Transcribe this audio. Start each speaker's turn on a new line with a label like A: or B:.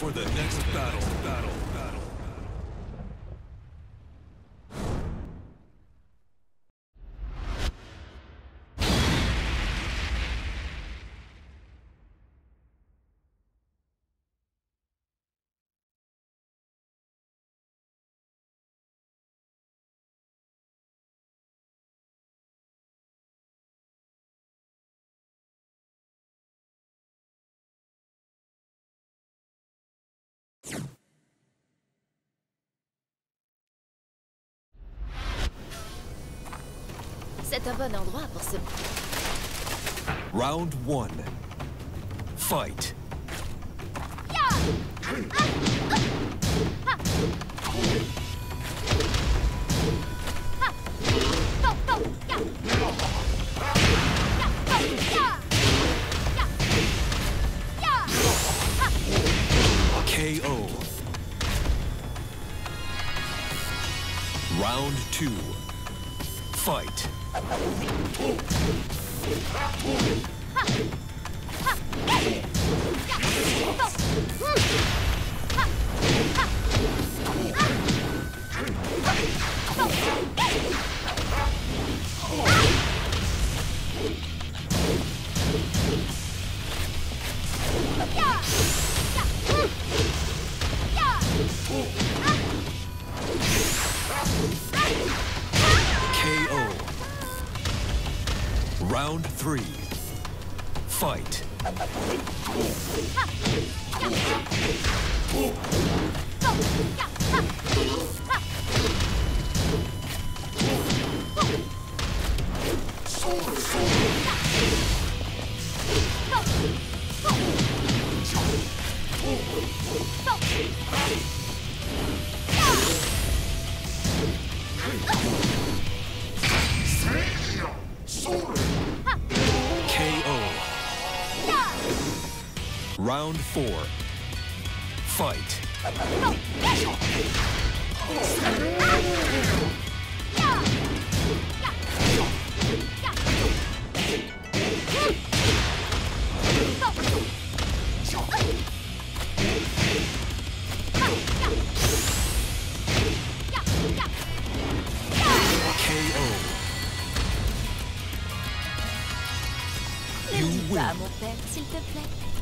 A: for the next battle.
B: C'est un bon endroit pour se...
A: Round 1. Fight. KO. Round 2. Fight. KO. Round 3. Fight. KO. Round 4. Fight.
B: Ne dis pas à mon père, s'il te plaît.